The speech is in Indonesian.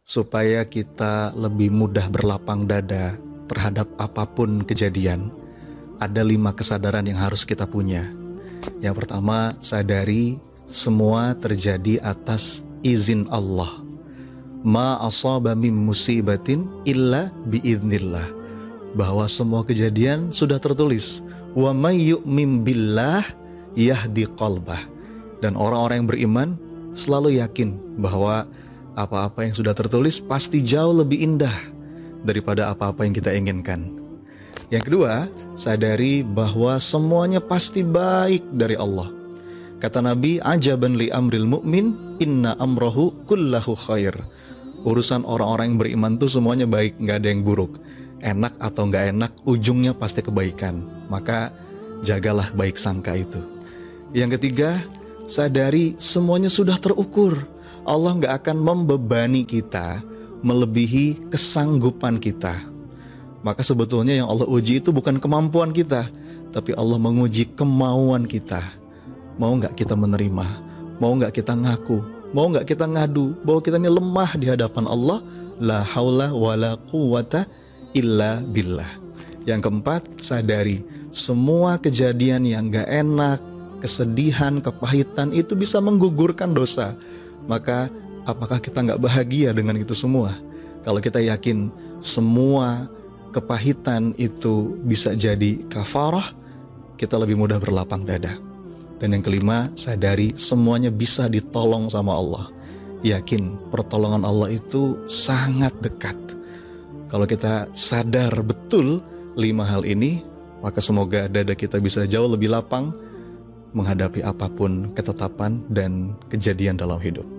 supaya kita lebih mudah berlapang dada terhadap apapun kejadian, ada 5 kesadaran yang harus kita punya. Yang pertama, sadari semua terjadi atas izin Allah. Ma asaba min musibatin illa biiznillah. Bahwa semua kejadian sudah tertulis. Wa may yu'min billah yahdi qalbah. Dan orang-orang yang beriman selalu yakin bahwa apa-apa yang sudah tertulis pasti jauh lebih indah daripada apa-apa yang kita inginkan. Yang kedua, sadari bahwa semuanya pasti baik dari Allah. Kata Nabi, ajaban li amril mu'min, inna amrohu kullahu khair. Urusan orang-orang yang beriman tuh semuanya baik, gak ada yang buruk. Enak atau gak enak, ujungnya pasti kebaikan. Maka jagalah baik sangka itu. Yang ketiga, sadari semuanya sudah terukur. Allah gak akan membebani kita melebihi kesanggupan kita. Maka sebetulnya yang Allah uji itu bukan kemampuan kita, tapi Allah menguji kemauan kita. Mau gak kita menerima? Mau gak kita ngaku? Mau gak kita ngadu bahwa kita ini lemah di hadapan Allah? La haula wa la quwata illa billah. Yang keempat, sadari semua kejadian yang gak enak, kesedihan, kepahitan itu bisa menggugurkan dosa. Maka apakah kita gak bahagia dengan itu semua? Kalau kita yakin semua kepahitan itu bisa jadi kafarah, kita lebih mudah berlapang dada. Dan yang kelima, sadari semuanya bisa ditolong sama Allah. Yakin pertolongan Allah itu sangat dekat. Kalau kita sadar betul 5 hal ini, maka semoga dada kita bisa jauh lebih lapang menghadapi apapun ketetapan dan kejadian dalam hidup.